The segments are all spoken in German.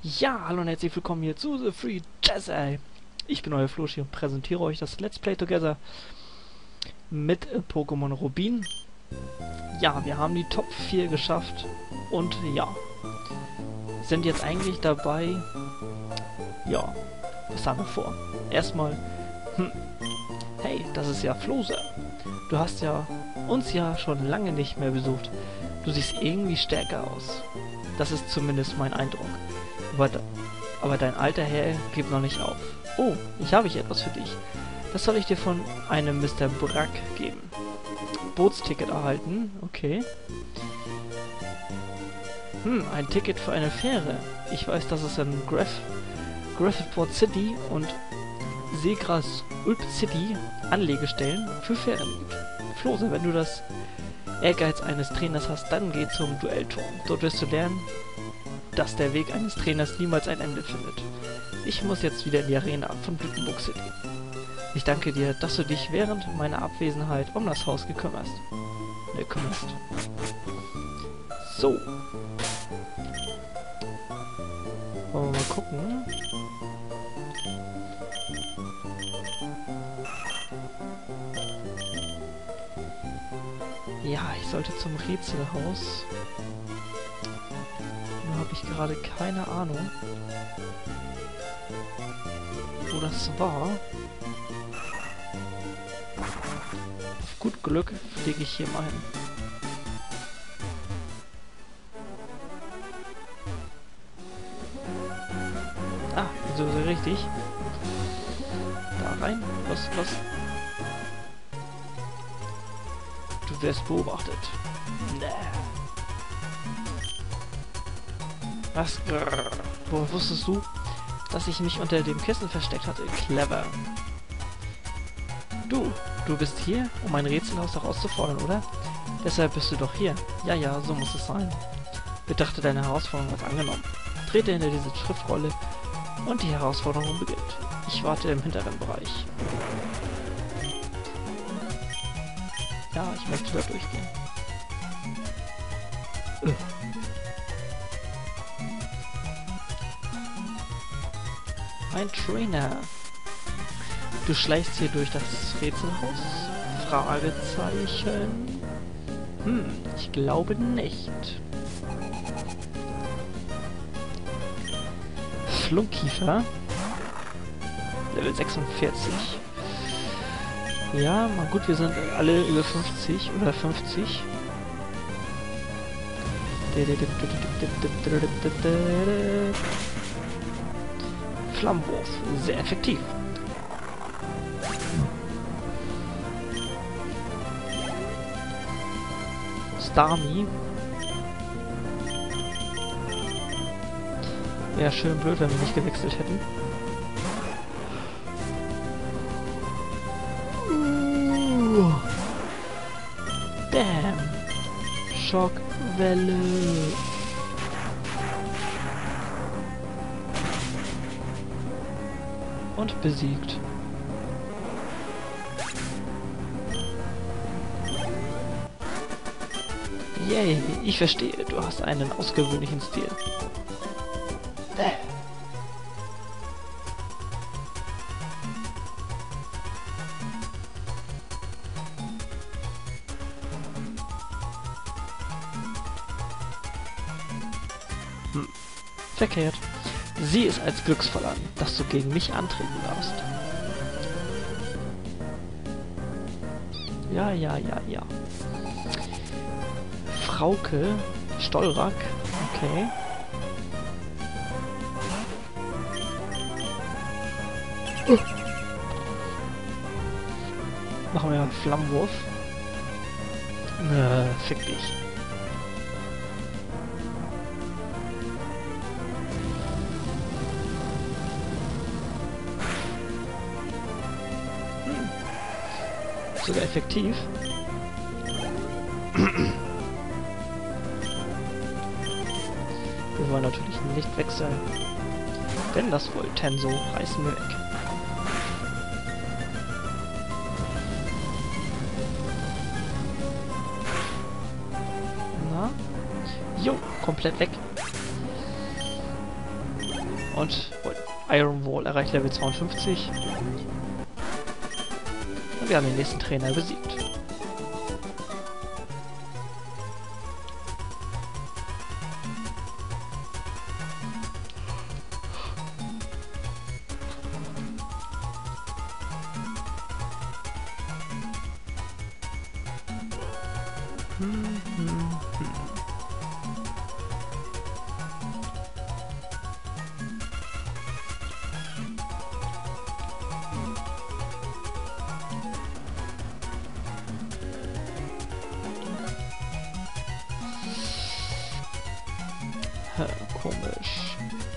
Ja, hallo und herzlich willkommen hier zu The Free Jazzy. Ich bin euer Flosch hier und präsentiere euch das Let's Play Together mit Pokémon Rubin. Ja, wir haben die Top 4 geschafft und ja, sind jetzt eigentlich dabei. Ja, was haben wir vor? Erstmal, hey, das ist ja Flose. Du hast ja uns ja schon lange nicht mehr besucht. Du siehst irgendwie stärker aus. Das ist zumindest mein Eindruck. Aber dein alter Herr gibt noch nicht auf. Oh, ich habe etwas für dich. Das soll ich dir von einem Mr. Brack geben. Bootsticket erhalten. Okay. Ein Ticket für eine Fähre. Ich weiß, dass es in Graffitport City und Segras Ulp City Anlegestellen für Fähren gibt. Flose, wenn du das Ehrgeiz eines Trainers hast, dann geh zum Duellturm. Dort wirst du lernen, dass der Weg eines Trainers niemals ein Ende findet. Ich muss jetzt wieder in die Arena von Blütenburg City. Ich danke dir, dass du dich während meiner Abwesenheit um das Haus gekümmerst. So. Wollen wir mal gucken. Ja, ich sollte zum Rätselhaus. Nur habe ich gerade keine Ahnung, wo das war. Auf gut Glück fliege ich hier mal hin. Ah, so richtig. Da rein. Was? Du wirst beobachtet. Nee. Was? Woher wusstest du, dass ich mich unter dem Kissen versteckt hatte? Clever. Du bist hier, um ein Rätselhaus herauszufordern, oder? Deshalb bist du doch hier. Ja, so muss es sein. Betrachte deine Herausforderung als angenommen. Trete hinter diese Schriftrolle und die Herausforderung beginnt. Ich warte im hinteren Bereich. Ja, ich möchte da durchgehen. Ein Trainer. Du schleichst hier durch das Rätselhaus? Fragezeichen. Ich glaube nicht. Flunkiefer. Level 46. Ja, mal gut, wir sind alle über 50 oder 50. Flammenwurf. Sehr effektiv. Starmie. Wäre schön blöd, wenn wir nicht gewechselt hätten. Damn. Schockwelle. Und besiegt. Yay, ich verstehe. Du hast einen ausgewöhnlichen Stil. Verkehrt. Sieh es als Glücksfall an, dass du gegen mich antreten darfst. Ja. Frauke, Stollrack, okay. Machen wir einen Flammenwurf. Fick dich. Sogar effektiv. Wir wollen natürlich nicht wechseln. Denn das Voltenso reißen wir weg. Na? Jo, komplett weg. Und Iron Wall erreicht Level 52. Und wir haben den nächsten Trainer besiegt. Komisch.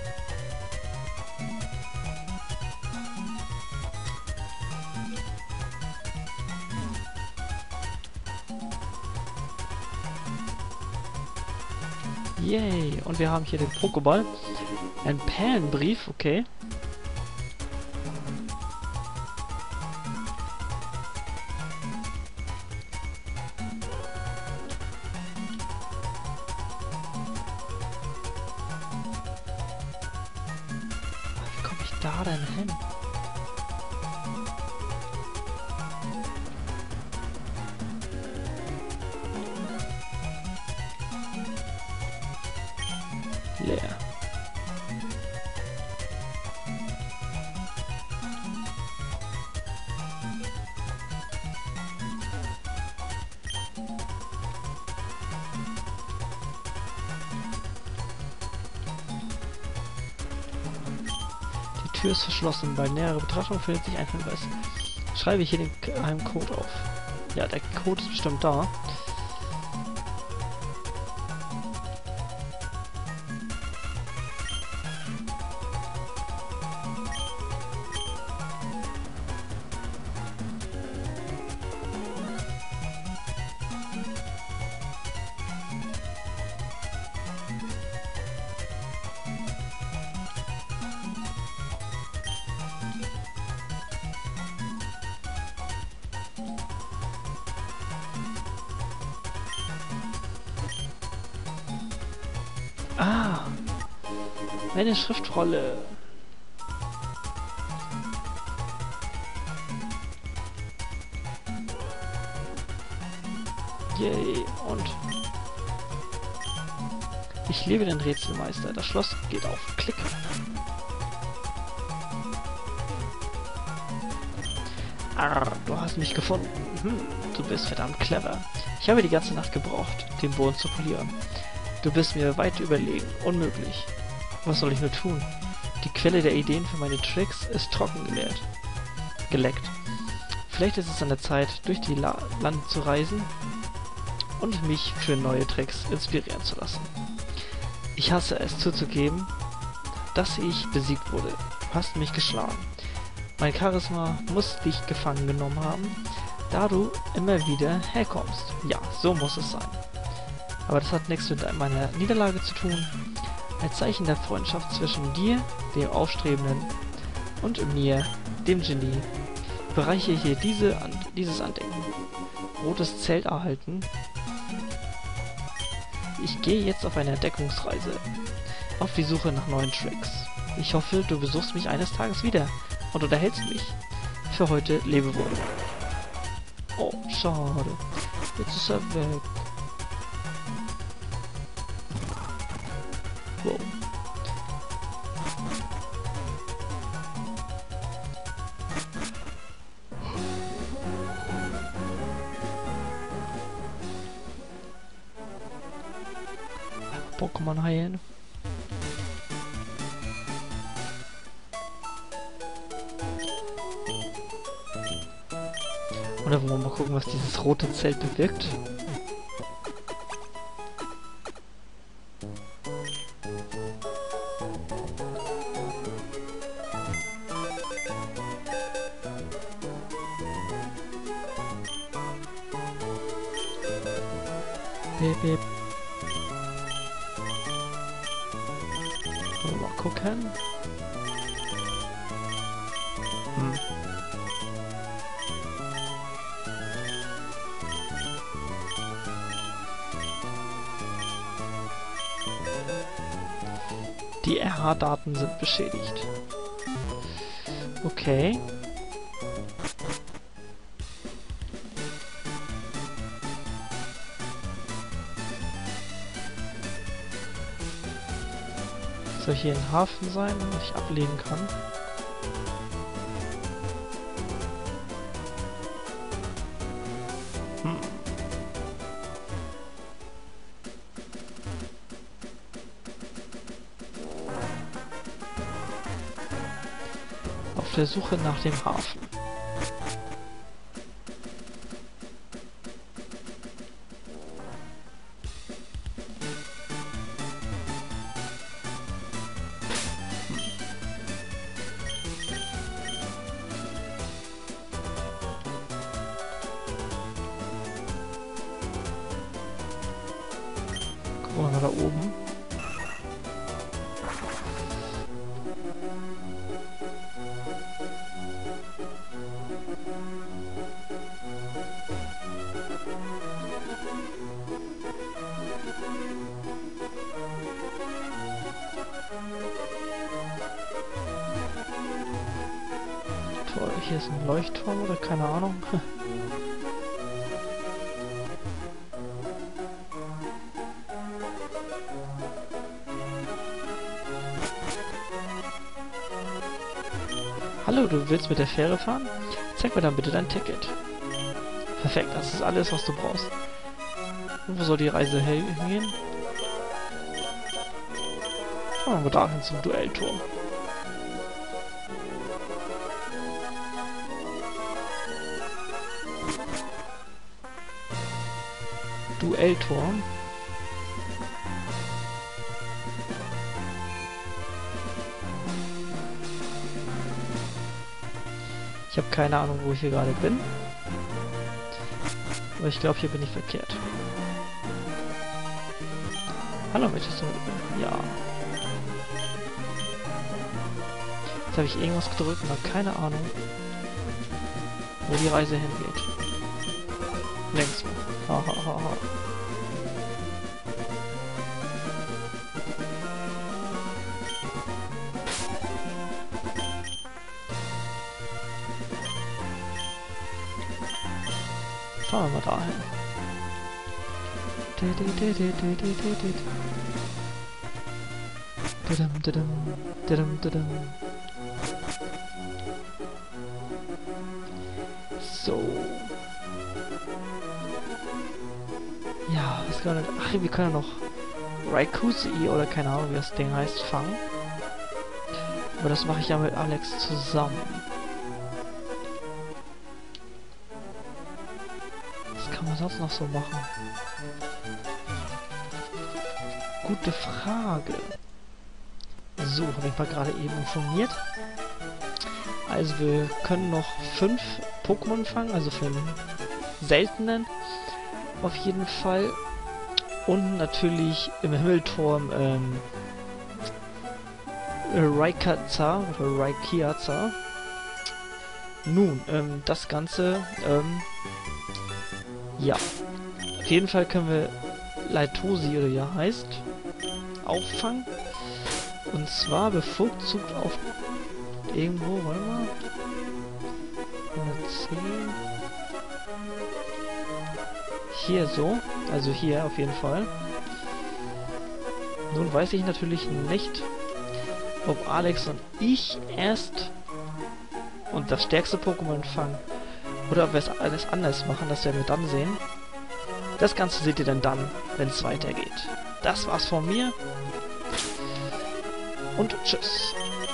Yay! Und wir haben hier den Pokéball. Ein Perlenbrief, okay. Wie komme ich da denn hin? Leer. Die Tür ist verschlossen. Bei näherer Betrachtung findet sich ein Hinweis. Schreibe ich hier den geheimen Code auf. Ja, der Code ist bestimmt da. Ah, eine Schriftrolle. Yay, und ich liebe den Rätselmeister. Das Schloss geht auf. Klick. Arr, du hast mich gefunden. Du bist verdammt clever. Ich habe die ganze Nacht gebraucht, den Boden zu polieren. Du bist mir weit überlegen. Unmöglich. Was soll ich nur tun? Die Quelle der Ideen für meine Tricks ist trocken geleckt. Vielleicht ist es an der Zeit, durch die Lande zu reisen und mich für neue Tricks inspirieren zu lassen. Ich hasse es zuzugeben, dass ich besiegt wurde. Du hast mich geschlagen. Mein Charisma muss dich gefangen genommen haben, da du immer wieder herkommst. Ja, so muss es sein. Aber das hat nichts mit meiner Niederlage zu tun. Als Zeichen der Freundschaft zwischen dir, dem Aufstrebenden, und mir, dem Genie, bereiche ich hier dieses Andenken. Rotes Zelt erhalten. Ich gehe jetzt auf eine Entdeckungsreise. Auf die Suche nach neuen Tricks. Ich hoffe, du besuchst mich eines Tages wieder und unterhältst mich. Für heute lebe wohl. Oh, schade. Jetzt ist er weg. Wow. Pokémon heilen. Oder wollen wir mal gucken, was dieses rote Zelt bewirkt? Bip, bip. Wollen wir mal gucken? Die RH-Daten sind beschädigt. Okay. Soll hier ein Hafen sein, damit ich ablegen kann? Auf der Suche nach dem Hafen. Gucken wir mal da oben. Toll, hier ist ein Leuchtturm oder keine Ahnung. Hallo, du willst mit der Fähre fahren? Zeig mir dann bitte dein Ticket. Perfekt, das ist alles, was du brauchst. Und wo soll die Reise hingehen? Fahren wir dahin zum Duellturm. Duellturm. Ich habe keine Ahnung, wo ich hier gerade bin. Aber ich glaube, hier bin ich verkehrt. Hallo, möchtest du... Ja. Jetzt habe ich irgendwas gedrückt und habe keine Ahnung, wo die Reise hingeht. Längst. Hahaha. Fahren wir mal dahin. So. Ja, was kann man... Ach, wir können noch Raykuzi oder keine Ahnung, wie das Ding heißt, fangen. Aber das mache ich ja mit Alex zusammen. Was kann man sonst noch so machen? Gute Frage. So, habe ich mal gerade eben informiert. Also wir können noch 5 Pokémon fangen, also 5 seltenen. Auf jeden Fall. Und natürlich im Himmelturm Rayquaza oder Rayquaza. Nun, das Ganze, ja. Auf jeden Fall können wir Leitosi, oder ja heißt, auffangen. Und zwar bevorzugt auf irgendwo, warte mal. 110. Hier so, also hier auf jeden Fall. Nun weiß ich natürlich nicht, ob Alex und ich erst und das stärkste Pokémon fangen oder ob wir es alles anders machen, das werden wir dann sehen. Das Ganze seht ihr dann, wenn es weitergeht. Das war's von mir und tschüss.